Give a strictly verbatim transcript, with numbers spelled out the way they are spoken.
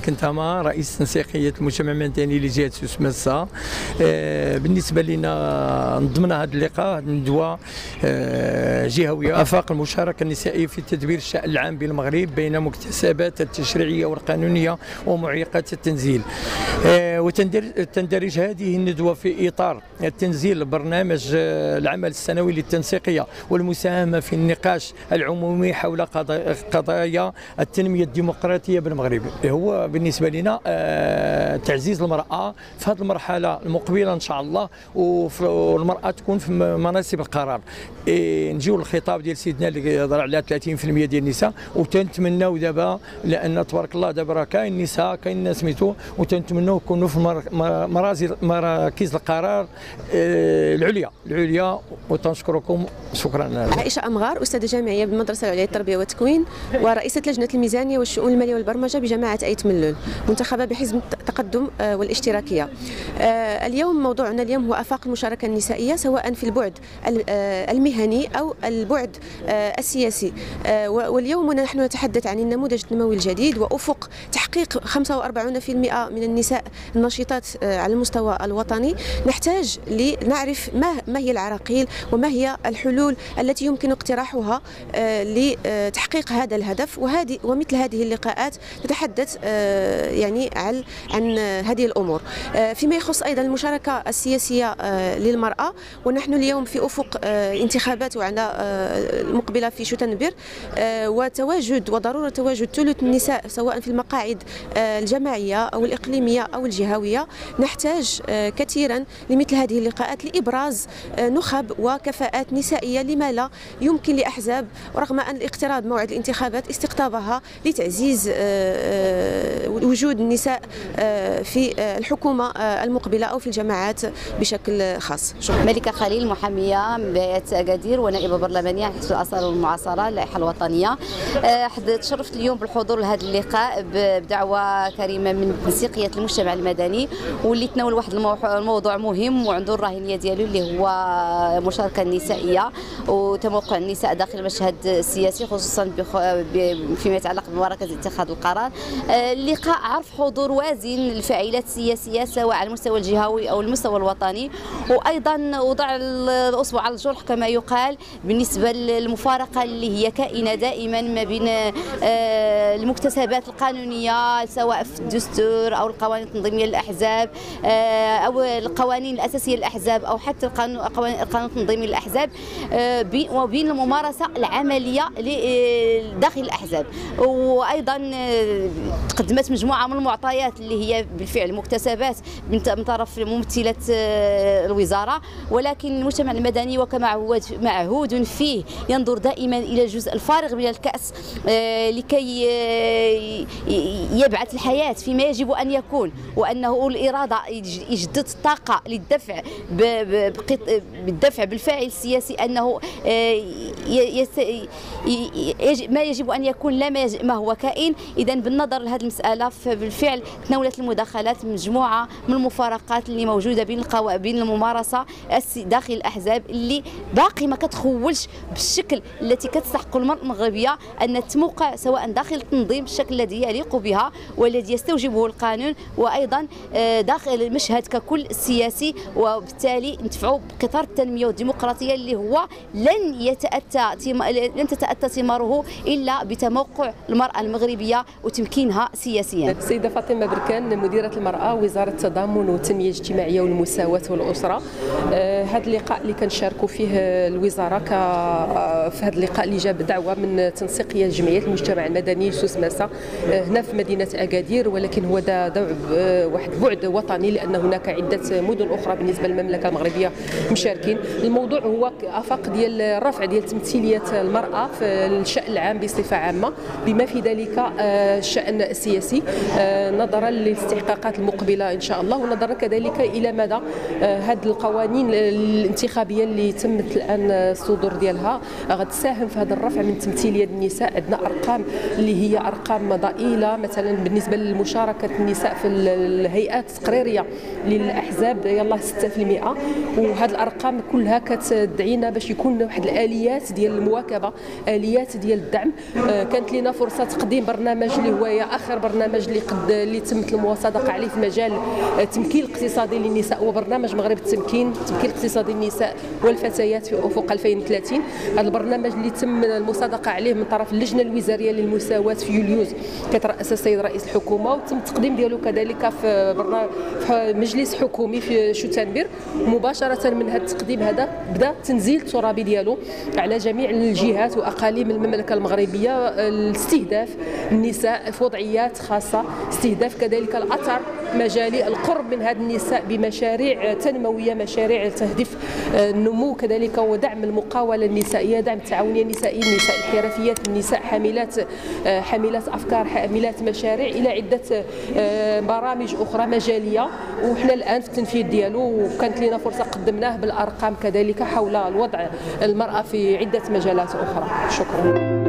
كنتما رئيس تنسيقيه المجتمع المدني لجهه سوس مسا. بالنسبه لنا نضمنا هذا اللقاء ندوه جهويه افاق المشاركه النسائيه في تدبير الشأن العام بالمغرب بين مكتسبات التشريعيه والقانونيه ومعيقات التنزيل. وتندرج هذه الندوه في اطار تنزيل برنامج العمل السنوي للتنسيقيه والمساهمه في النقاش العمومي حول قضايا التنميه الديمقراطيه بالمغرب. هو بالنسبه لنا تعزيز المراه في هذه المرحله المقبله ان شاء الله، والمراه تكون في مناصب القرار. نجيو للخطاب ديال سيدنا اللي يهضر على ثلاثين بالمئة ديال النساء، وتنتمناو دابا لان تبارك الله دابا راه كاين نساء كاين ناس سميتو، وتنتمناو يكونوا في مراكز القرار العليا العليا وتنشكركم شكرا. عائشه امغار، استاذه جامعيه بالمدرسه العليا للتربيه والتكوين، ورئيسه لجنه الميزانيه والشؤون الماليه والبرمجه بجامعه ايت ملول، منتخبه بحزب التقدم والاشتراكيه. اليوم موضوعنا اليوم هو افاق المشاركه النسائيه سواء في البعد المهني او البعد السياسي. واليوم نحن نتحدث عن النموذج النموي الجديد وافق تحقيق خمسة وأربعين بالمئة من النساء النشيطات على المستوى الوطني. نحتاج لنعرف ما ما هي العراقيل وما هي الحلول التي يمكن اقتراحها لتحقيق هذا الهدف، وهذه ومثل هذه اللقاءات نتحدث يعني عن عن هذه الامور. فيما يخص ايضا المشاركه السياسيه للمراه، ونحن اليوم في افق انتخابات وعندنا المقبله في شتنبر، وتواجد وضروره تواجد ثلث النساء سواء في المقاعد الجماعيه او الاقليميه او الجهويه. نحتاج كثيرا لمثل هذه اللقاءات لابراز نخب وكفاءات نسائيه لما لا يمكن لاحزاب رغم ان اقتراب موعد الانتخابات استقطابها لتعزيز وجود النساء في الحكومه المقبله او في الجماعات بشكل خاص. شكرا. ملكه خليل، محاميه من ولايه اكادير ونائبه برلمانيه حزب الاثار والمعاصره اللائحه الوطنيه. تشرفت اليوم بالحضور لهذا اللقاء بدعوه كريمه من تنسيقيه المجتمع المدني، واللي تناول واحد الموضوع مهم وعنده الراهنيه ديالو اللي هو المشاركه النسائيه وتموقع النساء داخل المشهد السياسي، خصوصا فيما يتعلق بمراكز اتخاذ القرار. اللقاء عرف حضور وازن للفاعلات السياسيه سواء على المستوى الجهوي او المستوى الوطني، وايضا وضع الاصبع على الجرح كما يقال بالنسبه للمفارقه اللي هي كائنه دائما ما بين المكتسبات القانونيه سواء في الدستور او القوانين التنظيميه للاحزاب او القوانين الاساسيه للاحزاب او حتى القانون القانون التنظيمي للاحزاب، وبين الممارسه العمليه داخل الاحزاب. وايضا قدمت مجموعه من المعطيات اللي هي بالفعل مكتسبات من طرف ممثله الوزاره، ولكن المجتمع المدني وكما هو معهود فيه ينظر دائما الى الجزء الفارغ من الكأس لكي يبعث الحياه فيما يجب ان يكون، وانه الاراده يجدد الطاقه للدفع بالدفع بالفاعل السياسي، انه ما يجب ان يكون لا ما هو كائن. اذا بالنظر لهذه المساله فبالفعل تناولت المداخلات مجموعه من المفارقات اللي موجوده بين بين الممارسه داخل الاحزاب اللي باقي ما كتخولش بالشكل التي كتستحق المرأة المغربيه ان تموقع سواء داخل التنظيم بالشكل الذي يليق بها والذي يستوجبه القانون، وايضا داخل المشهد ككل السياسي، وبالتالي ندفعوا بقطار التنميه والديمقراطيه اللي هو لن يتاتى لن تتاتى ثماره الا بتموقع المراه المغربيه وتمكينها سياسيا. السيده فاطمه بركان، مديره المراه وزاره التضامن والتنميه الاجتماعيه والمساواه والاسره. هذا اللقاء اللي كنشاركوا فيه الوزاره ك في هذا اللقاء اللي جاب دعوه من تنسيقيه جمعيه المجتمع المدني سوس مسا هنا في مدينه اكادير، ولكن هو دا واحد بعد وطني لان هناك عده مدن اخرى بالنسبه للمملكه المغربيه مشاركين. الموضوع هو افاق ديال الرفع ديال تمثيليه المراه في الشان العام بصفه عامه بما في ذلك الشان السياسي نظرا للاستحقاقات المقبله ان شاء الله، ونظرا كذلك الى مدى هذه القوانين الانتخابيه اللي تمت الان الصدور ديالها غتساهم في هذا الرفع من تمثيليه النساء. عندنا ارقام اللي هي ارقام ضئيله مثلا بالنسبه لمشاركه النساء في الهيئات التقريريه للاحزاب يلاه ستة بالمئة، وهذه الارقام كلها كتدعينا باش يكون واحد الاليات ديال المواكبه، اليات ديال الدعم. كانت لنا فرصه تقديم برنامج اللي هو اخر برنامج اللي قد اللي تمت المصادقه عليه في مجال التمكين الاقتصادي للنساء، وبرنامج مغرب التمكين التمكين الاقتصادي للنساء والفتيات في افق ألفين وثلاثين. هذا البرنامج اللي تم المصادقه عليه من طرف اللجنه الوزاريه للمساواه في يوليوز كترأس السيد رئيس الحكومه، وتم التقديم ديالو كذلك في برنامج في مجلس حكومي في شوتنبير. مباشره من هذا التقديم هذا بدا التنزيل الترابي ديالو على جميع الجهات واقاليم المملكه المغربيه، استهداف النساء في وضعيات خاصه، استهداف كذلك الاثر مجالي، القرب من هذه النساء بمشاريع تنمويه، مشاريع تهدف النمو كذلك ودعم المقاوله النسائيه، دعم التعاونيه النسائيه، النساء الحرفيات، النساء حاملات حاملات افكار، حاملات مشاريع، الى عده برامج اخرى مجاليه. وحنا الان في التنفيذ ديالو، وكانت لنا فرصه قدمناه بالارقام كذلك حول الوضع المراه في عده مجالات اخرى. شكرا.